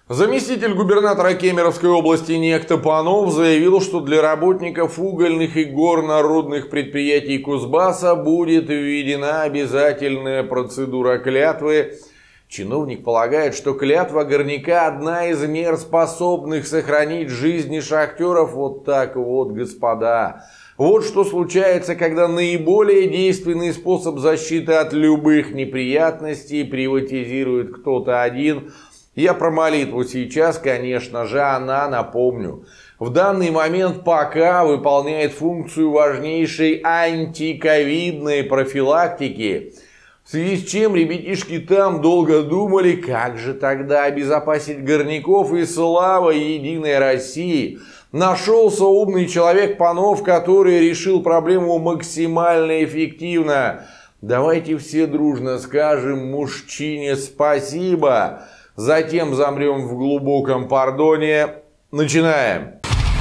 Заместитель губернатора Кемеровской области некто Панов заявил, что для работников угольных и горнорудных предприятий Кузбасса будет введена обязательная процедура клятвы. Чиновник полагает, что клятва горняка одна из мер, способных сохранить жизни шахтеров. Вот так вот, господа. Вот что случается, когда наиболее действенный способ защиты от любых неприятностей приватизирует кто-то один. Я про молитву сейчас, конечно же, она, напомню, в данный момент пока выполняет функцию важнейшей антиковидной профилактики. В связи с чем ребятишки там долго думали, как же тогда обезопасить горняков, и слава Единой России. Нашелся умный человек Панов, который решил проблему максимально эффективно. Давайте все дружно скажем мужчине спасибо. Затем замрем в глубоком пардоне. Начинаем.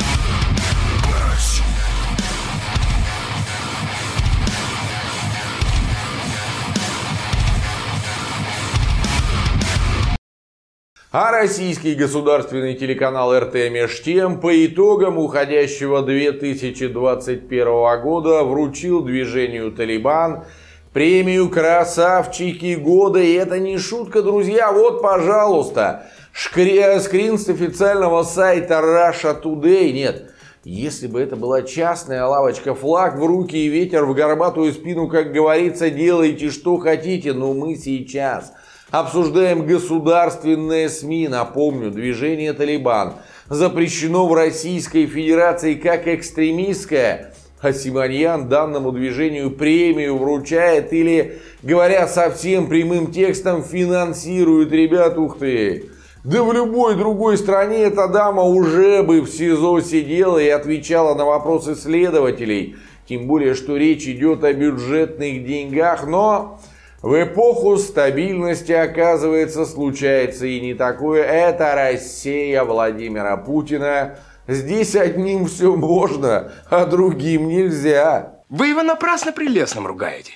А российский государственный телеканал РТ меж тем по итогам уходящего 2021 года вручил движению «Талибан» премию «Красавчики года». И это не шутка, друзья. Вот, пожалуйста, скрин с официального сайта Russia Today. Нет, если бы это была частная лавочка, флаг в руки и ветер в горбатую спину, как говорится, делайте что хотите. Но мы сейчас обсуждаем государственные СМИ. Напомню, движение «Талибан» запрещено в Российской Федерации как экстремистское. А Симоньян данному движению премию вручает или, говоря совсем прямым текстом, финансирует ребят. Ух ты! Да в любой другой стране эта дама уже бы в СИЗО сидела и отвечала на вопросы следователей. Тем более, что речь идет о бюджетных деньгах. Но в эпоху стабильности, оказывается, случается и не такое. Это Россия Владимира Путина. Здесь одним все можно, а другим нельзя. Вы его напрасно прелестным ругаете.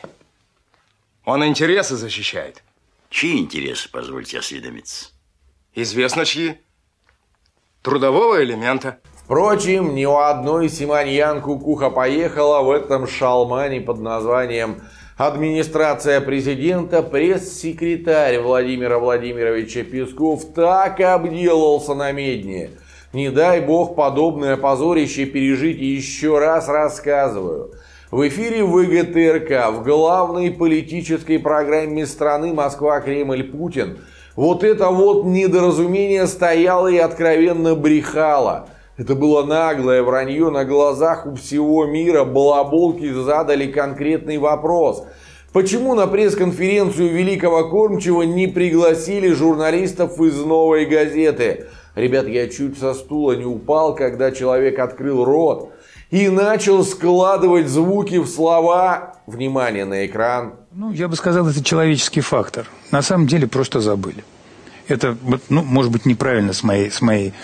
Он интересы защищает. Чьи интересы, позвольте осведомиться? Известно чьи. Трудового элемента. Впрочем, ни у одной Симоньян кукуха поехала в этом шалмане под названием «Администрация президента». Пресс-секретарь Владимира Владимировича Песков так обделался на медне. Не дай бог подобное позорище пережить еще раз, рассказываю. В эфире ВГТРК, в главной политической программе страны «Москва-Кремль-Путин» вот это вот недоразумение стояло и откровенно брехало. Это было наглое вранье на глазах у всего мира. Балаболки задали конкретный вопрос. Почему на пресс-конференцию великого кормчего не пригласили журналистов из «Новой газеты»? Ребят, я чуть со стула не упал, когда человек открыл рот и начал складывать звуки в слова. Внимание на экран. Ну, я бы сказал, это человеческий фактор. На самом деле просто забыли. Это, ну, может быть, неправильно с моей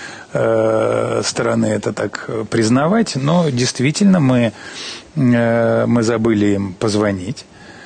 стороны это так признавать, но действительно мы забыли им позвонить.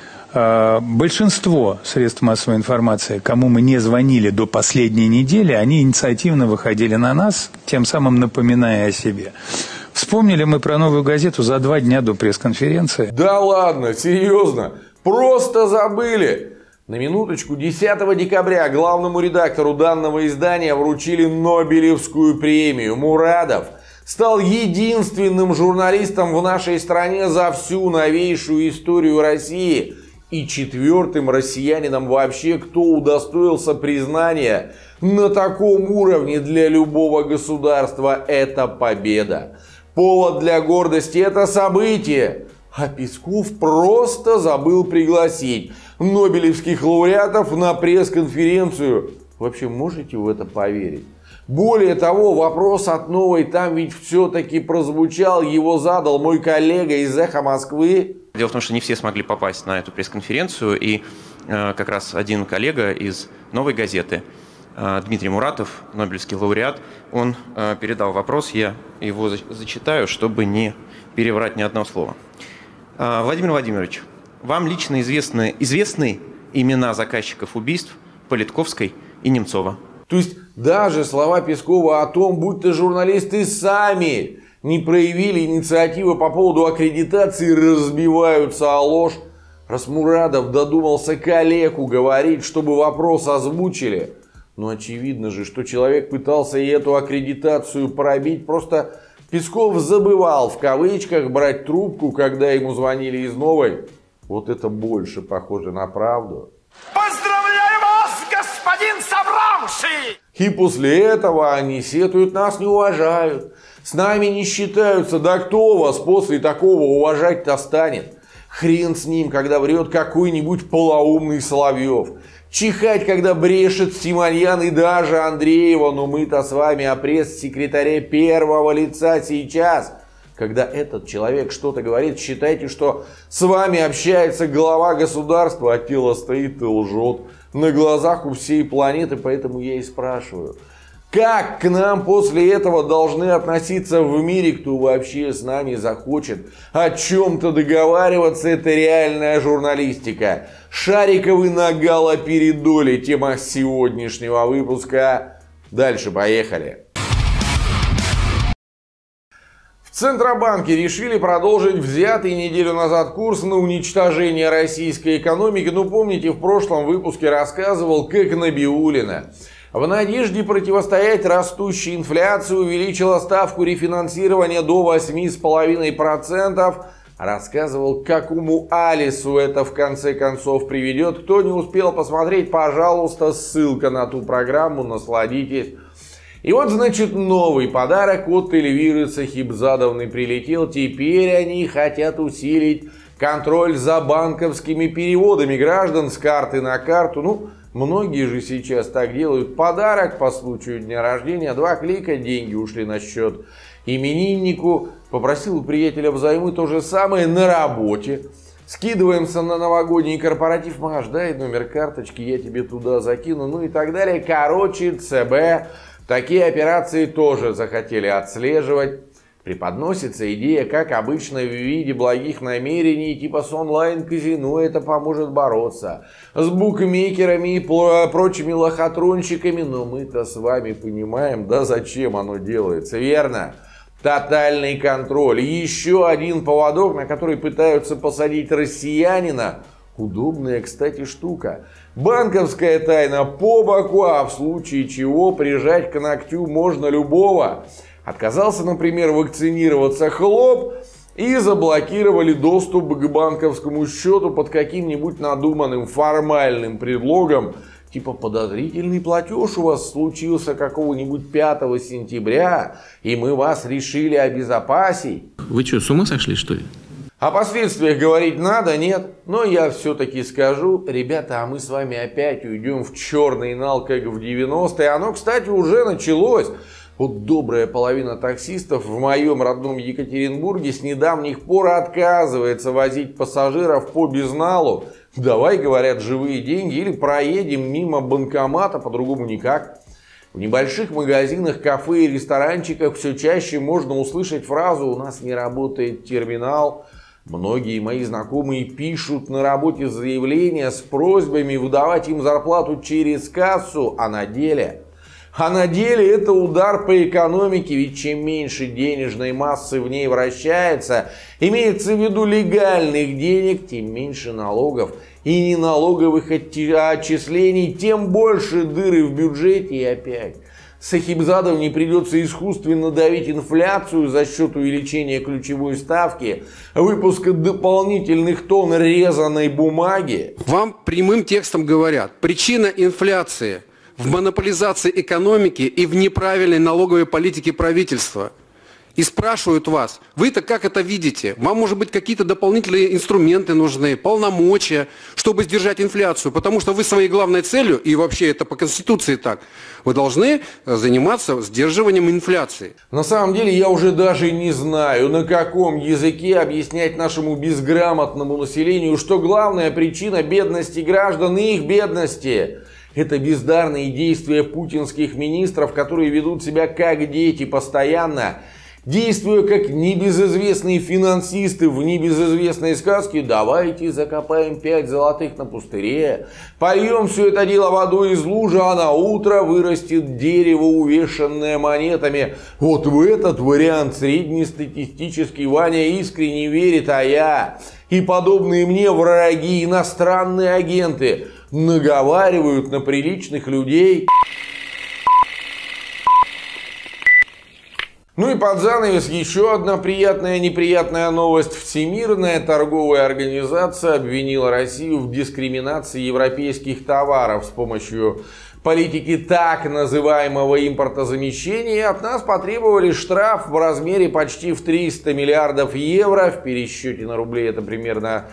Большинство средств массовой информации, кому мы не звонили до последней недели, они инициативно выходили на нас, тем самым напоминая о себе. Вспомнили мы про «Новую газету» за 2 дня до пресс-конференции. Да ладно, серьезно? Просто забыли? На минуточку, 10 декабря главному редактору данного издания вручили Нобелевскую премию. Мурадов стал единственным журналистом в нашей стране за всю новейшую историю России и 4-м россиянином вообще, кто удостоился признания на таком уровне для любого государства. Это победа. Повод для гордости, это событие. А Песков просто забыл пригласить нобелевских лауреатов на пресс-конференцию. Вообще, можете в это поверить? Более того, вопрос от новой там ведь все-таки прозвучал. Его задал мой коллега из «Эхо Москвы». Дело в том, что не все смогли попасть на эту пресс-конференцию. И как раз один коллега из «Новой газеты», Дмитрий Муратов, нобелевский лауреат, он передал вопрос. Я его зачитаю, чтобы не переврать ни одного слова. Владимир Владимирович, вам лично известны имена заказчиков убийств Политковской и Немцова? То есть даже слова Пескова о том, будто журналисты сами не проявили инициативы по поводу аккредитации, разбиваются о ложь. Расмурадов додумался коллегу говорить, чтобы вопрос озвучили. Но очевидно же, что человек пытался и эту аккредитацию пробить, просто Песков забывал в кавычках брать трубку, когда ему звонили из Новой. Вот это больше похоже на правду. Поздравляю вас, господин Саврамши! И после этого они сетуют, нас не уважают, с нами не считаются. Да кто вас после такого уважать-то станет? Хрен с ним, когда врет какой-нибудь полоумный Соловьев. Чихать, когда брешет Симоньян и даже Андреева. Но мы-то с вами о пресс-секретаре первого лица сейчас. Когда этот человек что-то говорит, считайте, что с вами общается глава государства, а тело стоит и лжет на глазах у всей планеты. Поэтому я и спрашиваю, как к нам после этого должны относиться в мире, кто вообще с нами захочет о чем-то договариваться? Это реальная журналистика. Шариковы на галоперидоле. Тема сегодняшнего выпуска. Дальше поехали. В Центробанке решили продолжить взятый неделю назад курс на уничтожение российской экономики. Ну, помните, в прошлом выпуске рассказывал, как Набиуллина в надежде противостоять растущей инфляции увеличила ставку рефинансирования до 8,5%. Рассказывал, к какому Алису это в конце концов приведет. Кто не успел посмотреть, пожалуйста, ссылка на ту программу, насладитесь. И вот, значит, новый подарок от Эльвиры Сахибзадовны прилетел. Теперь они хотят усилить контроль за банковскими переводами граждан с карты на карту. Ну, многие же сейчас так делают. Подарок по случаю дня рождения. 2 клика, деньги ушли на счет имениннику. Попросил у приятеля взаймы то же самое на работе. Скидываемся на новогодний корпоратив. Маш, дай номер карточки, я тебе туда закину. Ну и так далее. Короче, ЦБ такие операции тоже захотели отслеживать. Преподносится идея, как обычно, в виде благих намерений, типа с онлайн-казино это поможет бороться с букмекерами и прочими лохотронщиками. Но мы-то с вами понимаем, да зачем оно делается, верно? Тотальный контроль. Еще один поводок, на который пытаются посадить россиянина. Удобная, кстати, штука. Банковская тайна по боку, а в случае чего прижать к ногтю можно любого. Отказался, например, вакцинироваться, хлоп, и заблокировали доступ к банковскому счету под каким-нибудь надуманным формальным предлогом. Типа подозрительный платеж у вас случился какого-нибудь 5 сентября, и мы вас решили обезопасить. Вы что, с ума сошли, что ли? О последствиях говорить надо, нет? Но я все-таки скажу, ребята, а мы с вами опять уйдем в черный нал, как в 90-е. Оно, кстати, уже началось. Вот добрая половина таксистов в моем родном Екатеринбурге с недавних пор отказывается возить пассажиров по безналу. Давай, говорят, живые деньги или проедем мимо банкомата, по-другому никак. В небольших магазинах, кафе и ресторанчиках все чаще можно услышать фразу «у нас не работает терминал». Многие мои знакомые пишут на работе заявления с просьбами выдавать им зарплату через кассу, а на деле это удар по экономике, ведь чем меньше денежной массы в ней вращается, имеется в виду легальных денег, тем меньше налогов и неналоговых отчислений, тем больше дыры в бюджете. И опять Сахибзадовне придется искусственно давить инфляцию за счет увеличения ключевой ставки, выпуска дополнительных тонн резаной бумаги. Вам прямым текстом говорят, причина инфляции в монополизации экономики и в неправильной налоговой политике правительства. И спрашивают вас, вы-то как это видите? Вам, может быть, какие-то дополнительные инструменты нужны, полномочия, чтобы сдержать инфляцию? Потому что вы своей главной целью, и вообще это по Конституции так, вы должны заниматься сдерживанием инфляции. На самом деле я уже даже не знаю, на каком языке объяснять нашему безграмотному населению, что главная причина бедности граждан и их бедности — это бездарные действия путинских министров, которые ведут себя как дети, постоянно Действуя как небезызвестные финансисты в небезызвестной сказке, давайте закопаем 5 золотых на пустыре, польем все это дело водой из лужи, а на утро вырастет дерево, увешанное монетами. Вот в этот вариант среднестатистический Ваня искренне верит, а я и подобные мне враги, иностранные агенты, наговаривают на приличных людей. Ну и под занавес еще одна неприятная новость. Всемирная торговая организация обвинила Россию в дискриминации европейских товаров с помощью политики так называемого импортозамещения. И от нас потребовали штраф в размере почти в 300 миллиардов евро. В пересчете на рубли это примерно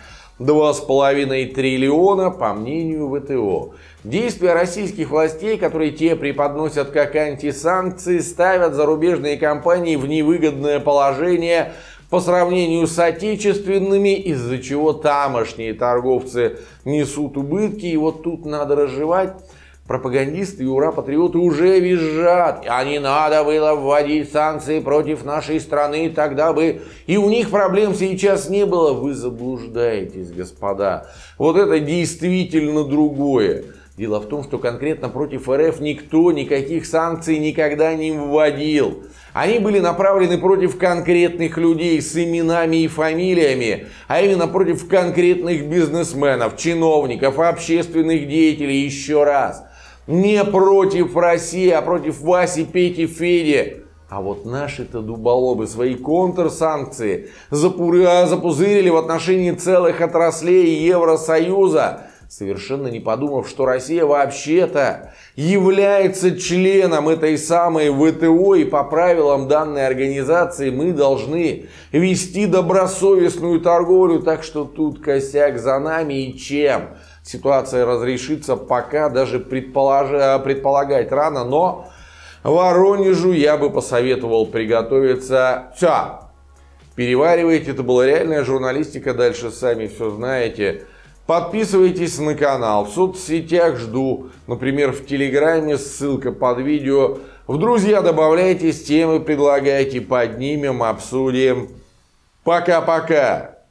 2,5 триллиона, по мнению ВТО. Действия российских властей, которые те преподносят как антисанкции, ставят зарубежные компании в невыгодное положение по сравнению с отечественными, из-за чего тамошние торговцы несут убытки. И вот тут надо разжевать. Пропагандисты и ура-патриоты уже визжат. А не надо было вводить санкции против нашей страны, тогда бы и у них проблем сейчас не было. Вы заблуждаетесь, господа. Вот это действительно другое. Дело в том, что конкретно против РФ никто никаких санкций никогда не вводил. Они были направлены против конкретных людей с именами и фамилиями, а именно против конкретных бизнесменов, чиновников, общественных деятелей. Еще раз. Не против России, а против Васи, Пети, Феди. А вот наши-то дуболобы свои контрсанкции запузырили в отношении целых отраслей Евросоюза, совершенно не подумав, что Россия вообще-то является членом этой самой ВТО, и по правилам данной организации мы должны вести добросовестную торговлю, так что тут косяк за нами, и чем ситуация разрешится, пока даже предполагать рано, но Воронежу я бы посоветовал приготовиться. Все, переваривайте, это была реальная журналистика, дальше сами все знаете. Подписывайтесь на канал, в соцсетях жду, например, в Телеграме, ссылка под видео. В друзья добавляйтесь, темы предлагайте, поднимем, обсудим. Пока-пока.